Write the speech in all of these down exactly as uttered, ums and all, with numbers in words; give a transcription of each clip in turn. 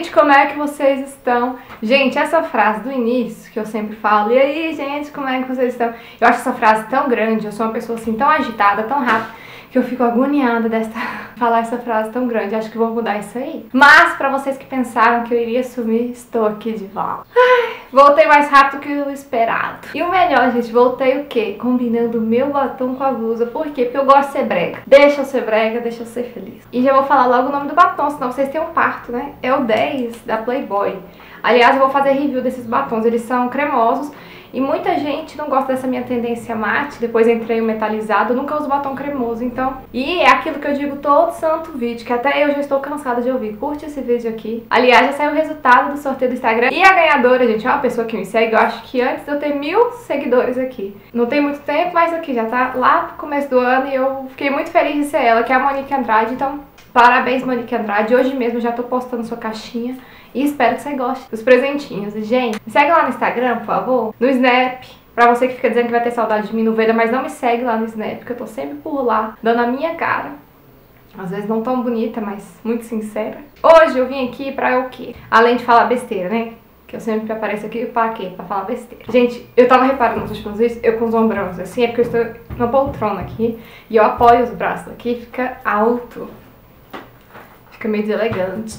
gente, como é que vocês estão? Gente, essa frase do início, que eu sempre falo, e aí, gente, como é que vocês estão? Eu acho essa frase tão grande, eu sou uma pessoa assim, tão agitada, tão rápida, que eu fico agoniada desta falar essa frase tão grande. Acho que vou mudar isso aí. Mas, pra vocês que pensaram que eu iria sumir, estou aqui de volta. Ai, voltei mais rápido que o esperado. E o melhor, gente, voltei o quê? Combinando o meu batom com a blusa. Por quê? Porque eu gosto de ser brega. Deixa eu ser brega, deixa eu ser feliz. E já vou falar logo o nome do batom, senão vocês têm um parto, né? É o dez da Playboy. Aliás, eu vou fazer review desses batons. Eles são cremosos. E muita gente não gosta dessa minha tendência mate, depois entrei o metalizado, eu nunca uso batom cremoso, então... E é aquilo que eu digo todo santo vídeo, que até eu já estou cansada de ouvir. Curte esse vídeo aqui. Aliás, já saiu o resultado do sorteio do Instagram. E a ganhadora, gente, é uma pessoa que me segue, eu acho que antes de eu ter mil seguidores aqui. Não tem muito tempo, mas aqui já tá lá no começo do ano e eu fiquei muito feliz de ser ela, que é a Monique Andrade, então... Parabéns, Monique Andrade. Hoje mesmo eu já tô postando sua caixinha e espero que você goste dos presentinhos. E, gente, me segue lá no Instagram, por favor. No Snap. Pra você que fica dizendo que vai ter saudade de mim no Veda, mas não me segue lá no Snap, porque eu tô sempre por lá, dando a minha cara. Às vezes não tão bonita, mas muito sincera. Hoje eu vim aqui pra o quê? Além de falar besteira, né? Que eu sempre apareço aqui pra quê? Pra falar besteira. Gente, eu tava reparando nos últimos vídeos, eu com os ombrões assim, é porque eu estou numa poltrona aqui e eu apoio os braços aqui, fica alto. Fica meio deselegante.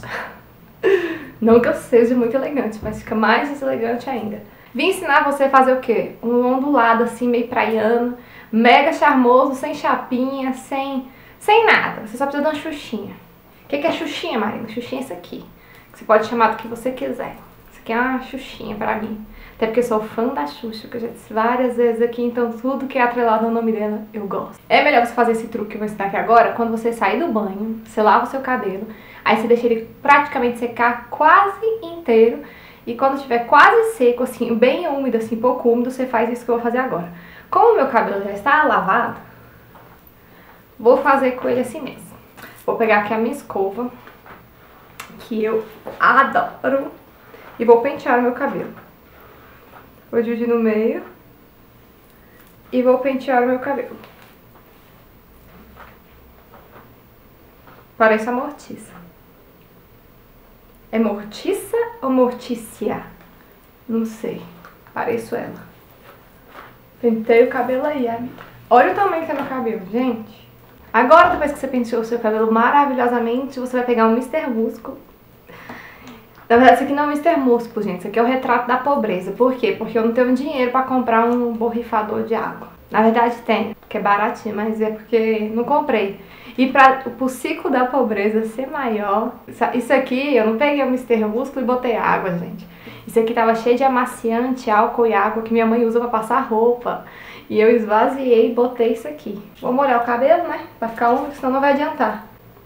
Não que eu seja muito elegante, mas fica mais deselegante ainda. Vim ensinar você a fazer o quê? Um ondulado assim, meio praiano, mega charmoso, sem chapinha, sem, sem nada. Você só precisa de uma xuxinha. O que é xuxinha, Marina? Xuxinha é isso aqui. Você pode chamar do que você quiser. Isso aqui é uma xuxinha pra mim. Até porque eu sou fã da Xuxa, que eu já disse várias vezes aqui, então tudo que é atrelado ao nome dela, eu gosto. É melhor você fazer esse truque que eu vou ensinar aqui agora, quando você sair do banho, você lava o seu cabelo, aí você deixa ele praticamente secar quase inteiro, e quando estiver quase seco, assim, bem úmido, assim, pouco úmido, você faz isso que eu vou fazer agora. Como o meu cabelo já está lavado, vou fazer com ele assim mesmo. Vou pegar aqui a minha escova, que eu adoro, e vou pentear o meu cabelo. Vou dividir no meio e vou pentear o meu cabelo. Parece a Mortiça. É Mortiça ou Mortícia? Não sei. Pareço ela. Pentei o cabelo aí, amiga. Olha o tamanho que é meu cabelo, gente. Agora, depois que você penteou o seu cabelo maravilhosamente, você vai pegar um mister Músculo. Na verdade, isso aqui não é o mister Músculo, gente. Isso aqui é o retrato da pobreza. Por quê? Porque eu não tenho dinheiro pra comprar um borrifador de água. Na verdade tem, que é baratinho, mas é porque não comprei. E para o ciclo da pobreza ser maior... Isso aqui, eu não peguei o mister Músculo e botei água, gente. Isso aqui tava cheio de amaciante, álcool e água que minha mãe usa pra passar roupa. E eu esvaziei e botei isso aqui. Vou molhar o cabelo, né? Pra ficar úmido, senão não vai adiantar.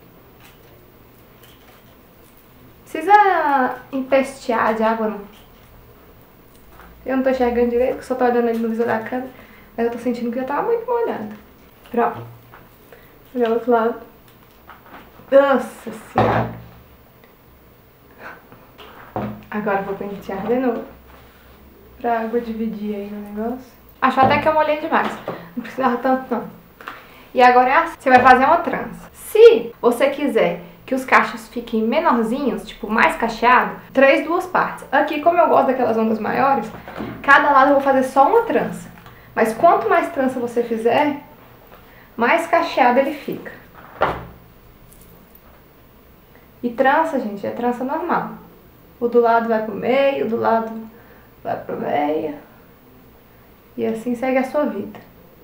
Precisa empestear de água, não. Eu não tô enxergando direito, só tô olhando ali no visor da câmera. Mas eu tô sentindo que já tá muito molhado. Pronto. Olha o outro lado. Nossa Senhora. Agora eu vou pentear de novo. Pra água dividir aí no negócio. Acho até que eu molhei demais. Não precisava tanto, não. E agora é assim. Você vai fazer uma trança. Se você quiser que os cachos fiquem menorzinhos, tipo, mais cacheado, três, duas partes. Aqui, como eu gosto daquelas ondas maiores, cada lado eu vou fazer só uma trança. Mas quanto mais trança você fizer, mais cacheado ele fica. E trança, gente, é trança normal. O do lado vai pro meio, o do lado vai pro meio. E assim segue a sua vida.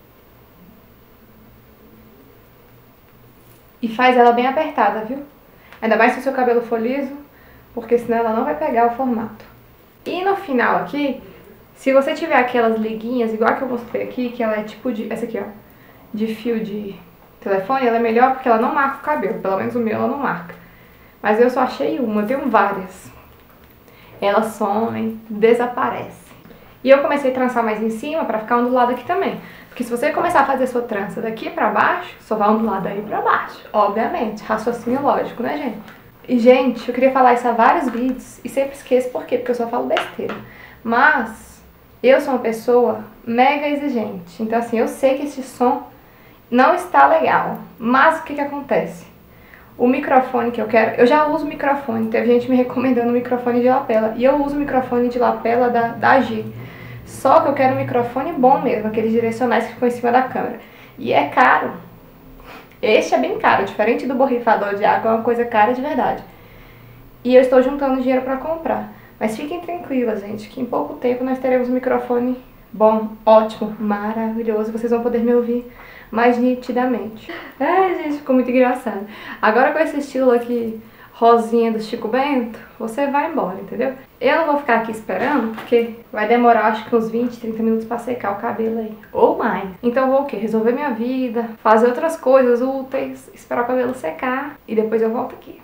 E faz ela bem apertada, viu? Ainda mais se o seu cabelo for liso, porque senão ela não vai pegar o formato. E no final aqui, se você tiver aquelas liguinhas, igual a que eu mostrei aqui, que ela é tipo de... Essa aqui, ó. De fio de telefone, ela é melhor porque ela não marca o cabelo. Pelo menos o meu ela não marca. Mas eu só achei uma, eu tenho várias. Elas somem, desaparecem. E eu comecei a trançar mais em cima pra ficar ondulado aqui também. Porque se você começar a fazer sua trança daqui pra baixo, só vai ondular daí pra baixo. Obviamente, raciocínio lógico, né, gente? E, gente, eu queria falar isso há vários vídeos e sempre esqueço por quê, porque eu só falo besteira. Mas eu sou uma pessoa mega exigente. Então, assim, eu sei que esse som não está legal. Mas o que que acontece? o microfone que eu quero, eu já uso microfone, teve gente me recomendando o microfone de lapela, e eu uso o microfone de lapela da, da G. Só que eu quero um microfone bom mesmo, aqueles direcionais que ficam em cima da câmera. E é caro. Este é bem caro, diferente do borrifador de água, é uma coisa cara de verdade. E eu estou juntando dinheiro para comprar. Mas fiquem tranquilas, gente, que em pouco tempo nós teremos um microfone bom, ótimo, maravilhoso. Vocês vão poder me ouvir mais nitidamente. Ai, gente, ficou muito engraçado. Agora com esse estilo aqui, rosinha do Chico Bento, você vai embora, entendeu? Eu não vou ficar aqui esperando, porque vai demorar acho que uns vinte, trinta minutos pra secar o cabelo aí. Ou mais. Então eu vou o quê? Resolver minha vida, fazer outras coisas úteis, esperar o cabelo secar e depois eu volto aqui.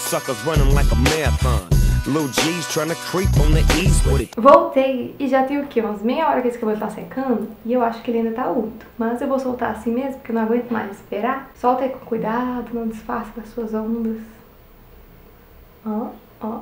Voltei e já tem o quê? Umas meia hora que esse cabelo tá secando e eu acho que ele ainda tá úmido. Mas eu vou soltar assim mesmo, porque eu não aguento mais esperar. Solta aí com cuidado, não disfarce das suas ondas. Ó, ó.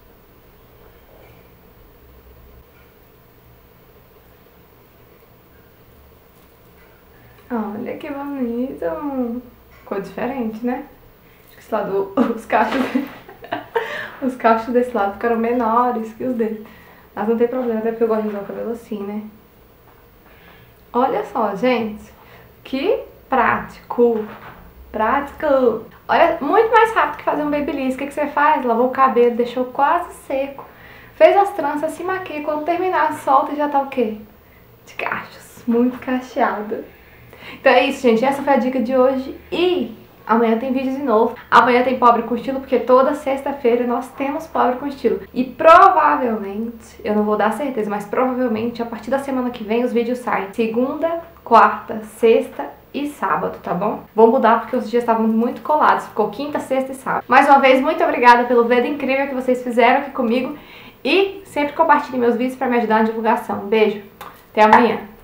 Olha que bonito. Ficou diferente, né? Acho que esse lado, os cachos, os cachos desse lado ficaram menores que os dele. Mas não tem problema, até porque eu gosto de usar o cabelo assim, né? Olha só, gente. Que prático. Prático. Olha, muito mais rápido que fazer um babyliss. O que, que você faz? Lavou o cabelo, deixou quase seco. Fez as tranças, se maquia. Quando terminar, solta e já tá o quê? De cachos. Muito cacheado. Então é isso, gente. Essa foi a dica de hoje. E amanhã tem vídeo de novo. Amanhã tem Pobre com Estilo, porque toda sexta-feira nós temos Pobre com Estilo. E provavelmente, eu não vou dar certeza, mas provavelmente a partir da semana que vem os vídeos saem segunda, quarta, sexta e sábado, tá bom? Vou mudar porque os dias estavam muito colados. Ficou quinta, sexta e sábado. Mais uma vez, muito obrigada pelo vídeo incrível que vocês fizeram aqui comigo. E sempre compartilhem meus vídeos pra me ajudar na divulgação. Beijo. Até amanhã.